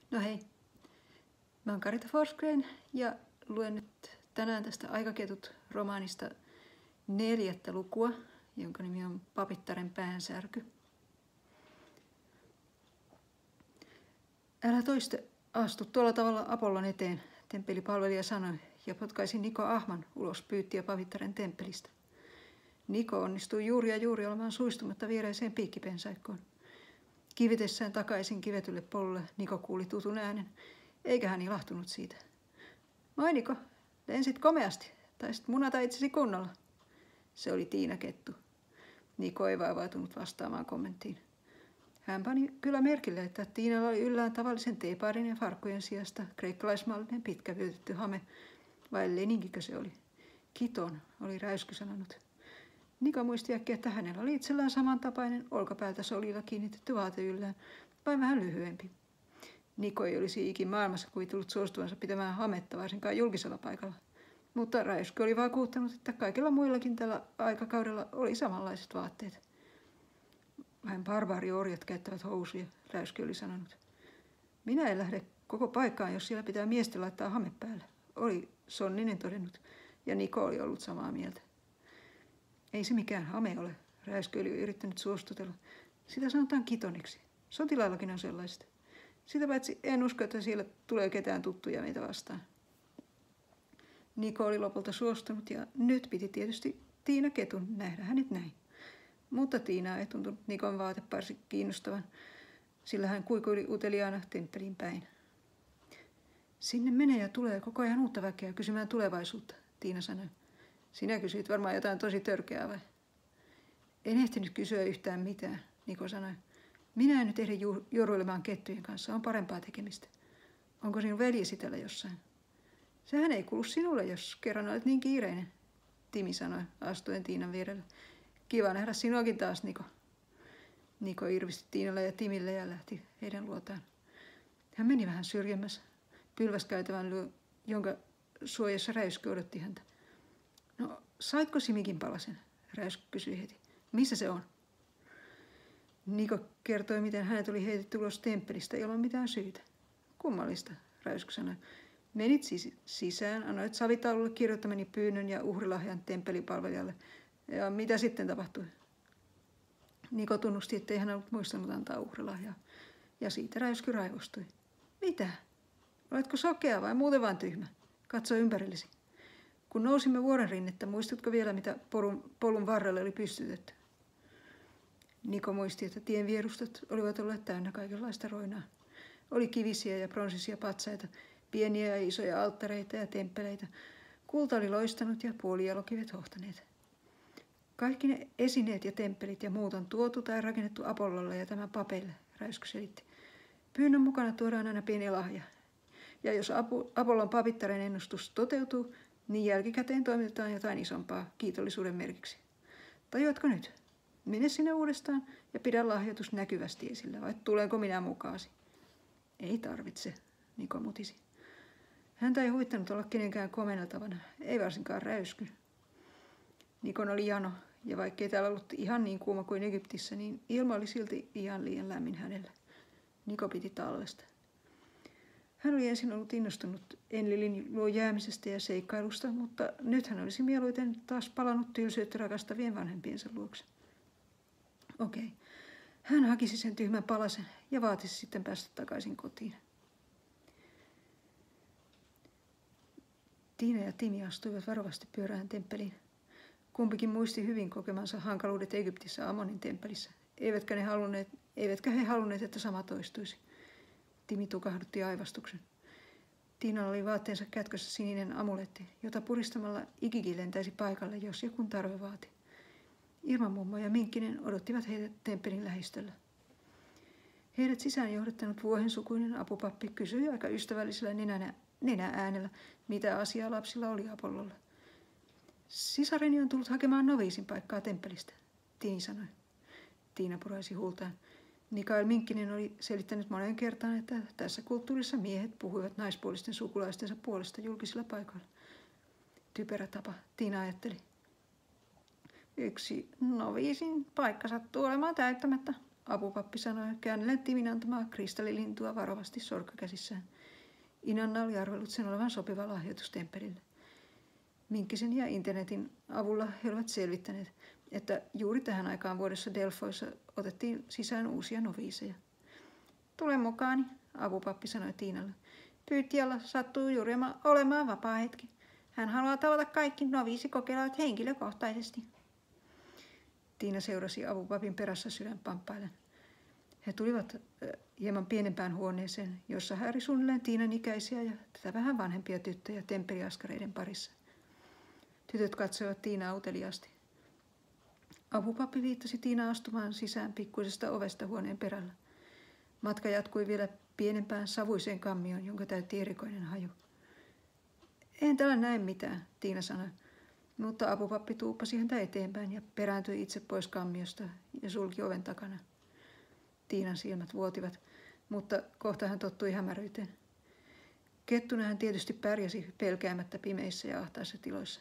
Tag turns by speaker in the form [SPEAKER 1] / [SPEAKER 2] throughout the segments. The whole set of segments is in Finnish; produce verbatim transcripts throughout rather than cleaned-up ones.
[SPEAKER 1] No hei, mä oon Karita Forsgren ja luen nyt tänään tästä Aikaketut-romaanista neljättä lukua, jonka nimi on Papittaren päänsärky. Älä toiste astu tuolla tavalla Apollon eteen, temppelipalvelija sanoi ja potkaisi Niko Ahman ulos Pyyttiä Papittaren temppelistä. Niko onnistui juuri ja juuri olemaan suistumatta viereiseen piikkipensaikkoon. Kivitessään takaisin kivetylle polulle Niko kuuli tutun äänen, eikä hän ilahtunut siitä. Moi Niko, lensit komeasti, taisit munata itsesi kunnolla. Se oli Tiina Kettu. Niko ei vaivautunut vastaamaan kommenttiin. Hän pani kyllä merkille, että Tiinalla oli yllään tavallisen teepaarin ja farkkujen sijasta kreikkalaismallinen pitkä vyötetty hame, vai leninkikö se oli? Kiton, oli Räysky sanonut. Niko muisti äkkiä, että hänellä oli itsellään samantapainen olkapäältä solilla kiinnitetty vaate yllään, vain vähän lyhyempi. Niko ei olisi ikin maailmassa kuvitellut suostuvansa pitämään hametta varsinkaan julkisella paikalla, mutta Räysky oli vakuuttanut, että kaikilla muillakin tällä aikakaudella oli samanlaiset vaatteet. Vain barbaariorjat käyttävät housuja, Räysky oli sanonut. Minä en lähde koko paikkaan, jos siellä pitää miesten laittaa hame päälle, oli Sonninen todennut, ja Niko oli ollut samaa mieltä. Ei se mikään hame ole, Räysky oli yrittänyt suostutella. Sitä sanotaan kitoniksi. Sotilaillakin on sellaista. Sitä paitsi en usko, että siellä tulee ketään tuttuja meitä vastaan. Niko oli lopulta suostunut ja nyt piti tietysti Tiina Ketun nähdä hänet näin. Mutta Tiinaa ei tuntunut Nikon vaateparsi kiinnostavan, sillä hän kuikuili uteliaana temppeliin päin. Sinne menee ja tulee koko ajan uutta väkeä kysymään tulevaisuutta, Tiina sanoi. Sinä kysyit varmaan jotain tosi törkeää vai? En ehtinyt kysyä yhtään mitään, Niko sanoi. Minä en nyt ehdi juoruilemaan kettujen kanssa, on parempaa tekemistä. Onko sinun veljesi täällä jossain? Sehän ei kuulu sinulle, jos kerran olet niin kiireinen, Timi sanoi astuen Tiinan vierelle. Kiva nähdä sinuakin taas, Niko. Niko irvisti Tiinalle ja Timille ja lähti heidän luotaan. Hän meni vähän syrjemmässä pylväskäytävän luo, jonka suojassa Räysky odotti häntä. No, saitko Simikin palasen? Räysky kysyi heti. Missä se on? Niko kertoi, miten hänet oli heitetty ulos temppelistä ilman mitään syytä. Kummallista, Räysky sanoi. Menit siis sisään, annoit savitaululle kirjoittamani pyynnön ja uhrilahjan temppelipalvelijalle. Ja mitä sitten tapahtui? Niko tunnusti, ettei hän ollut muistanut antaa uhrilahjaa. Ja siitä Räysky raivostui. Mitä? Oletko sokea vai muuten vain tyhmä? Katso ympärillesi. Kun nousimme vuoren rinnettä, muistatko vielä, mitä polun, polun varrelle oli pystytetty? Niko muisti, että tien vierustot olivat olleet täynnä kaikenlaista roinaa. Oli kivisiä ja pronsisia patsaita, pieniä ja isoja alttareita ja temppeleitä. Kulta oli loistanut ja puolijalokivet hohtaneet. Kaikki ne esineet ja temppelit ja muut on tuotu tai rakennettu Apollolle ja tämän papeille, Räysky selitti. Pyynnön mukana tuodaan aina pieni lahja. Ja jos Apollon Papittaren ennustus toteutuu, niin jälkikäteen toimitetaan jotain isompaa kiitollisuuden merkiksi. Tajuatko nyt? Mene sinne uudestaan ja pidä lahjoitus näkyvästi esillä, vai tulenko minä mukaasi? Ei tarvitse, Niko mutisi. Häntä ei huvittanut olla kenenkään komenneltavana, ei varsinkaan Räysky. Nikon oli jano, ja vaikkei täällä ollut ihan niin kuuma kuin Egyptissä, niin ilma oli silti ihan liian lämmin hänellä. Niko piti tallesta. Hän oli ensin ollut innostunut Enlilin luo jäämisestä ja seikkailusta, mutta nyt hän olisi mieluiten taas palannut tylsyyttä rakastavien vanhempiensa luokse. Okei. Hän hakisi sen tyhmän palasen ja vaatisi sitten päästä takaisin kotiin. Tiina ja Timi astuivat varovasti pyörään temppeliin. Kumpikin muisti hyvin kokemansa hankaluudet Egyptissä Amonin temppelissä, eivätkä, ne halunneet, eivätkä he halunneet, että sama toistuisi. Timi tukahdutti aivastuksen. Tiinalla oli vaatteensa kätkössä sininen amuletti, jota puristamalla ikikin lentäisi paikalle, jos joku tarve vaati. Irmamummo ja Minkkinen odottivat heitä temppelin lähistöllä. Heidät sisään johdettanut vuohensukuinen apupappi kysyi aika ystävällisellä nenä, nenä-äänellä, mitä asiaa lapsilla oli Apollolla. Sisareni on tullut hakemaan noviisin paikkaa temppelistä, Tini sanoi. Tiina puraisi huultaan. Mikael Minkkinen oli selittänyt moneen kertaan, että tässä kulttuurissa miehet puhuivat naispuolisten sukulaistensa puolesta julkisilla paikoilla. Typerä tapa, Tiina ajatteli. Yksi noviisin paikka sattuu olemaan täyttämättä, apupappi sanoi käännellen Timin antamaa kristallilintua varovasti sorkkakäsissään. Inanna oli arvellut sen olevan sopiva lahjoitus temppelille. Minkkisen ja internetin avulla he olivat selvittäneet, että juuri tähän aikaan vuodessa Delfoissa otettiin sisään uusia noviiseja. Tule mukaani, apupappi sanoi Tiinalle. Pyytijällä sattuu juuri olemaan vapaa hetki. Hän haluaa tavata kaikki noviisikokeilijat henkilökohtaisesti. Tiina seurasi apupapin perässä sydän pamppaillen. He tulivat hieman pienempään huoneeseen, jossa häiri suunnilleen Tiinan ikäisiä ja tätä vähän vanhempia tyttöjä temppeliaskareiden parissa. Tytöt katsoivat Tiinaa uteliaasti. Apupappi viittasi Tiinaa astumaan sisään pikkuisesta ovesta huoneen perällä. Matka jatkui vielä pienempään savuiseen kammioon, jonka täytti erikoinen haju. En täällä näe mitään, Tiina sanoi, mutta apupappi tuuppasi häntä eteenpäin ja perääntyi itse pois kammiosta ja sulki oven takana. Tiinan silmät vuotivat, mutta kohta hän tottui hämäryyteen. Kettuna hän tietysti pärjäsi pelkäämättä pimeissä ja ahtaissa tiloissa.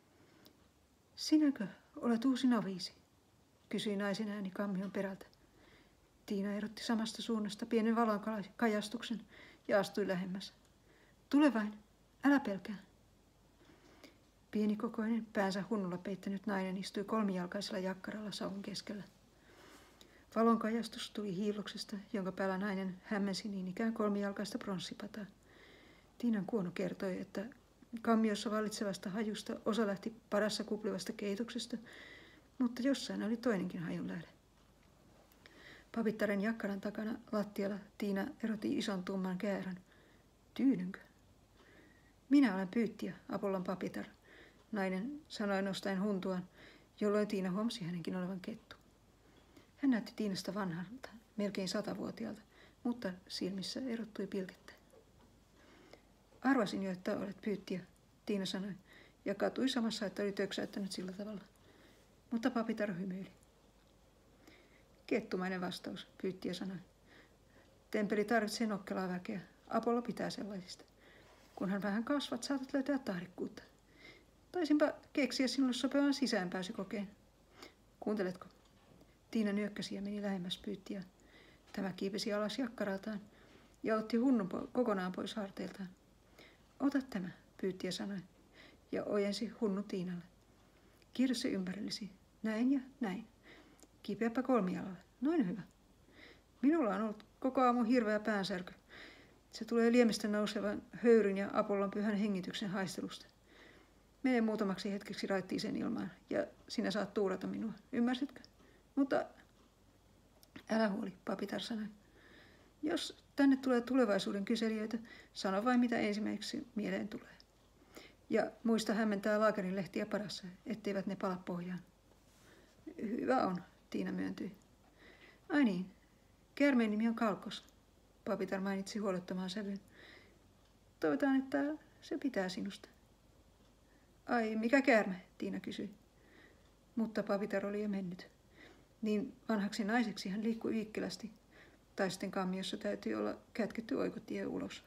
[SPEAKER 1] Sinäkö olet uusi noviisi? Kysyi naisen ääni kammion perältä. Tiina erotti samasta suunnasta pienen valon kajastuksen ja astui lähemmäs. Tule vain, älä pelkää. Pienikokoinen, päänsä hunnulla peittänyt nainen istui kolmijalkaisella jakkaralla savun keskellä. Valon kajastus tuli hiilloksesta, jonka päällä nainen hämmensi niin ikään kolmijalkaista pronssipataa. Tiinan kuono kertoi, että kammiossa vallitsevasta hajusta osa lähti padassa kuplivasta keitoksesta, mutta jossain oli toinenkin hajunlähde. Papittaren jakkaran takana lattialla Tiina erotti ison tumman käärän. Tyynynkö? Minä olen pyyttiä, Apollon papitar, nainen sanoi nostaen huntuaan, jolloin Tiina huomasi hänenkin olevan kettu. Hän näytti Tiinasta vanhalta, melkein satavuotiaalta, mutta silmissä erottui pilkettä. Arvasin jo, että olet pyyttiä, Tiina sanoi, ja katui samassa, että oli töksäyttänyt sillä tavalla. Mutta papitar hymyili. Kettumainen vastaus, pyyttiä sanoi. Temppeli tarvitsee nokkelaa väkeä. Apollo pitää sellaisista. Kunhan vähän kasvat, saatat löytää tahdikkuutta. Taisinpa keksiä sinulle sopivan sisäänpääsykokeen. Kuunteletko? Tiina nyökkäsi ja meni lähemmäs pyyttiä. Tämä kiipesi alas jakkaraltaan ja otti hunnun po- kokonaan pois harteiltaan. Ota tämä, pyyttiä sanoi, ja ojensi hunnu Tiinalle. Kierrä se ympärillesi. Näin ja näin. Kiipeäpä kolmialalle. Noin hyvä. Minulla on ollut koko aamu hirveä päänsärky. Se tulee liemestä nousevan höyryn ja Apollon pyhän hengityksen haistelusta. Mene muutamaksi hetkeksi raittiiseen ilmaan ja sinä saat tuurata minua. Ymmärsitkö? Mutta älä huoli, papitar sanoi. Jos tänne tulee tulevaisuuden kyselijöitä, sano vain mitä ensimmäiseksi mieleen tulee. Ja muista hämmentää laakerin lehtiä padassa, etteivät ne pala pohjaan. Hyvä on, Tiina myöntyi. Ai niin, käärmeen nimi on Kalkos, papitar mainitsi huolettamaan sävyyn. Toivotaan, että se pitää sinusta. Ai, mikä käärme, Tiina kysyi. Mutta papitar oli jo mennyt. Niin vanhaksi naiseksi hän liikkui viikkelästi. Tai sitten kammiossa täytyy olla kätketty oikotie ulos.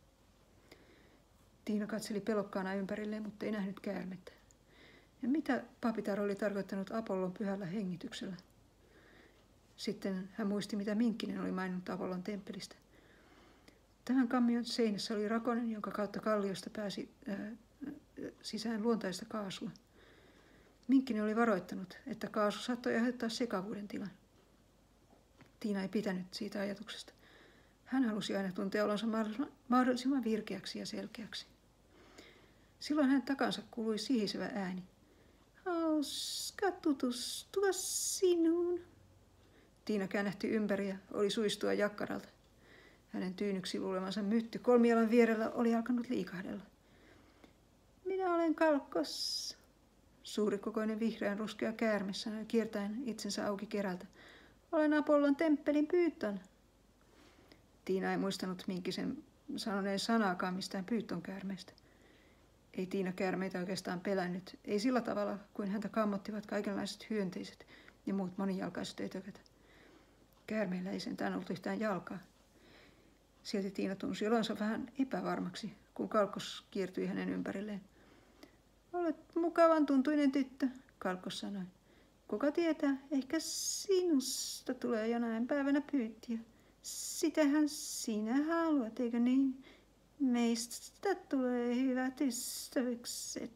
[SPEAKER 1] Tiina katseli pelokkaana ympärilleen, mutta ei nähnyt käärmettä. Ja mitä papitar oli tarkoittanut Apollon pyhällä hengityksellä? Sitten hän muisti, mitä Minkkinen oli maininnut Apollon temppelistä. Tämän kammion seinässä oli rakonen, jonka kautta kalliosta pääsi ää, sisään luontaista kaasua. Minkkinen oli varoittanut, että kaasu saattoi aiheuttaa sekavuuden tilan. Tiina ei pitänyt siitä ajatuksesta. Hän halusi aina tuntea olonsa mahdollisimman, mahdollisimman virkeäksi ja selkeäksi. Silloin hän takansa kuului sihisevä ääni. Hauska tutustua sinuun. Tiina käännähti ympäri ja oli suistua jakkaralta. Hänen tyynyksi luulemansa mytty kolmijalan vierellä oli alkanut liikahdella. Minä olen Kalkos. Suurikokoinen vihreän ruskea käärme sanoi kiertäen itsensä auki kerältä. Olen Apollon temppelin Pyyton. Tiina ei muistanut Minkkisen sanoneen sanaakaan mistään Pyyton käärmeestä. Ei Tiina käärmeitä oikeastaan pelännyt, ei sillä tavalla kuin häntä kammottivat kaikenlaiset hyönteiset ja muut monijalkaiset ötökät. Käärmeillä ei sentään ollut yhtään jalkaa. Silti Tiina tunsi olonsa vähän epävarmaksi, kun Kalkos kiertyi hänen ympärilleen. Olet mukavan tuntuinen tyttö, Kalkos sanoi. Kuka tietää, ehkä sinusta tulee jonain päivänä pyyttiä. Sitähän sinä haluat, eikö niin? Meistä tulee hyvät ystävykset.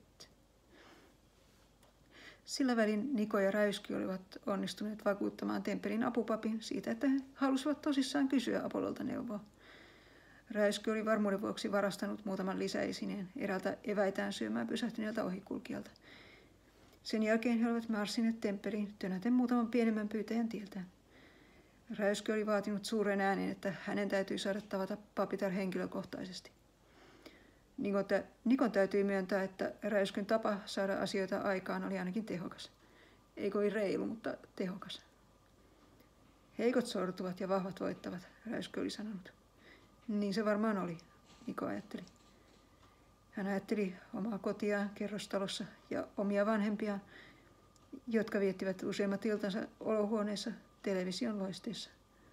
[SPEAKER 1] Sillä välin Niko ja Räysky olivat onnistuneet vakuuttamaan temppelin apupapin siitä, että he halusivat tosissaan kysyä Apollolta neuvoa. Räysky oli varmuuden vuoksi varastanut muutaman lisäesineen eräältä eväitään syömään pysähtyneeltä ohikulkijalta. Sen jälkeen he olivat marssineet temppeliin tönäten muutaman pienemmän pyytäjän tieltään. Räysky oli vaatinut suuren äänen, että hänen täytyy saada tavata papitar henkilökohtaisesti. Nikon täytyy myöntää, että Räyskyn tapa saada asioita aikaan oli ainakin tehokas. Ei kovin reilu, mutta tehokas. Heikot sortuvat ja vahvat voittavat, Räysky oli sanonut. Niin se varmaan oli, Niko ajatteli. Hän ajatteli omaa kotiaan kerrostalossa ja omia vanhempiaan, jotka viettivät useimmat iltansa olohuoneessa television loisteessa.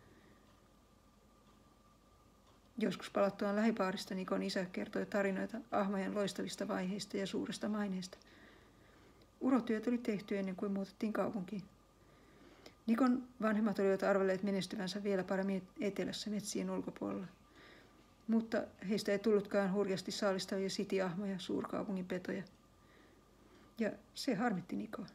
[SPEAKER 1] Joskus palattuaan lähipaarista Nikon isä kertoi tarinoita ahmojen loistavista vaiheista ja suuresta maineesta. Urotyöt oli tehty ennen kuin muutettiin kaupunkiin. Nikon vanhemmat olivat arvelleet menestyvänsä vielä paremmin etelässä metsien ulkopuolella. Mutta heistä ei tullutkaan hurjasti saalistavia sitiahmoja, suurkaupungin petoja. Ja se harmitti Nikoa.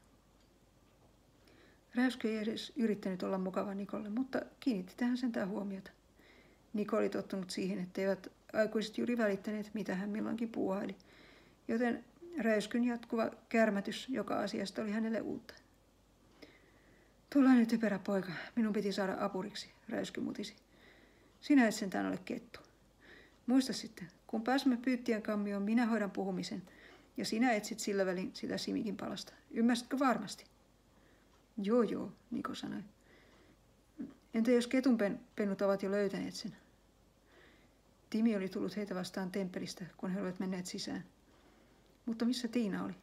[SPEAKER 1] Räysky ei edes yrittänyt olla mukava Nikolle, mutta kiinnitti tähän sentään huomiota. Niko oli tottunut siihen, etteivät aikuiset juuri välittäneet, mitä hän milloinkin puuhaili, joten Räyskyn jatkuva kärmätys joka asiasta oli hänelle uutta. Tuollainen typerä poika, minun piti saada apuriksi, Räysky mutisi. Sinä et sentään ole kettu. Muista sitten, kun pääsemme Pyyttien kammioon, minä hoidan puhumisen, ja sinä etsit sillä välin sitä Simikin palasta. Ymmärsitkö varmasti? Joo, joo, Niko sanoi. Entä jos ketunpennut ovat jo löytäneet sen? Timi oli tullut heitä vastaan temppelistä, kun he olivat menneet sisään. Mutta missä Tiina oli?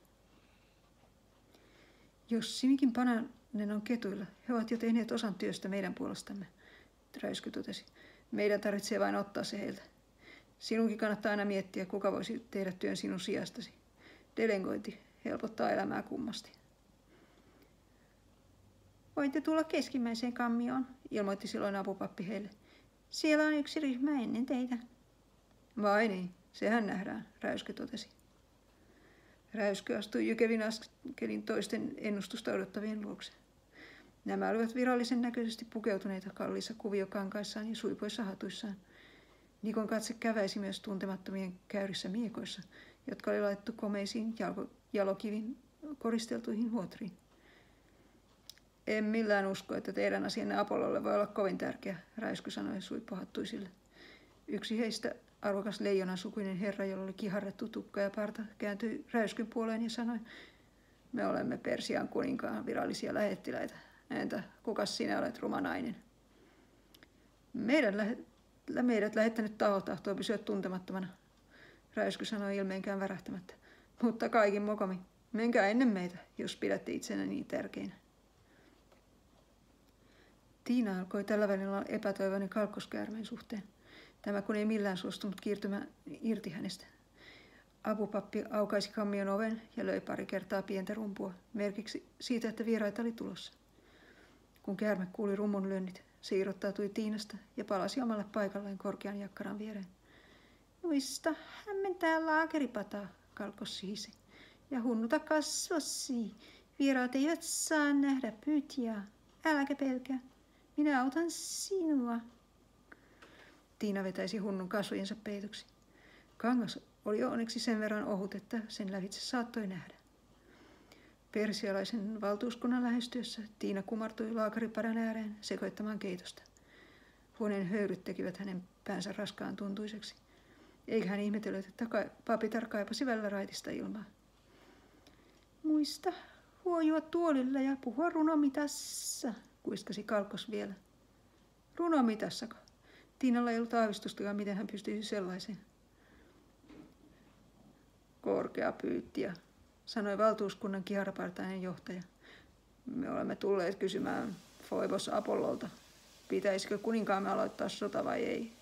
[SPEAKER 1] Jos Simikin pananen on ketuilla, he ovat jo tehneet osan työstä meidän puolestamme, Räysky totesi. Meidän tarvitsee vain ottaa se heiltä. Sinunkin kannattaa aina miettiä, kuka voisi tehdä työn sinun sijastasi. Delegointi helpottaa elämää kummasti. Voitte tulla keskimmäiseen kammioon, ilmoitti silloin apupappi heille. Siellä on yksi ryhmä ennen teitä. Vai niin, sehän nähdään, Räysky totesi. Räysky astui jykevin askelin toisten ennustusta odottavien luokse. Nämä olivat virallisen näköisesti pukeutuneita kalliissa kuviokankaissaan ja suipoissa hatuissaan. Nikon katse käväisi myös tuntemattomien käyrissä miekoissa, jotka oli laitettu komeisiin jalko- jalokivin koristeltuihin huotriin. En millään usko, että teidän asianne Apollolle voi olla kovin tärkeä, Räysky sanoi suippohattuisille. Yksi heistä, arvokas leijonan sukuinen herra, jolla oli kiharrettu tukka ja parta, kääntyi Räyskyn puoleen ja sanoi, me olemme Persian kuninkaan virallisia lähettiläitä. Entä kukas sinä olet, ruma nainen? Meidän lähe- meidät lähettänyt taho tahtoo pysyä tuntemattomana, Räysky sanoi ilmeenkään värähtämättä. Mutta kaikin mokomi, menkää ennen meitä, jos pidätte itsenä niin tärkeinä. Tiina alkoi tällä välillä olla epätoivoinen kalkkoskäärmeen suhteen. Tämä kun ei millään suostunut kiirtymään irti hänestä. Apupappi aukaisi kammion oven ja löi pari kertaa pientä rumpua, merkiksi siitä, että vieraita oli tulossa. Kun käärme kuuli rummun lyönnit, se irrottautui Tiinasta ja palasi omalle paikalleen korkean jakkaran viereen. Muista hämmentää laakeripataa, kalkkos sihisi. Ja hunnuta kasvossi. Vieraat eivät saa nähdä pyytiä. Äläkä pelkää. Minä autan sinua. Tiina vetäisi hunnun kasvojensa peitoksi. Kangas oli onneksi sen verran ohut, että sen lävitse saattoi nähdä. Persialaisen valtuuskunnan lähestyessä Tiina kumartui laakaripadan ääreen sekoittamaan keitosta. Huoneen höyryt tekivät hänen päänsä raskaan tuntuiseksi. Eikä hän ihmetellyt, että papitar kaipasi välillä raitista ilmaa. Muista huojua tuolilla ja puhua runomitassa, kuiskasi kalkkos vielä. Runomitassako? Tiinalla ei ollut aavistustakaan, miten hän pystyisi sellaiseen. Korkea pyyttiä, sanoi valtuuskunnan kiharapartainen johtaja. Me olemme tulleet kysymään Foibos Apollolta, pitäisikö kuninkaamme aloittaa sota vai ei.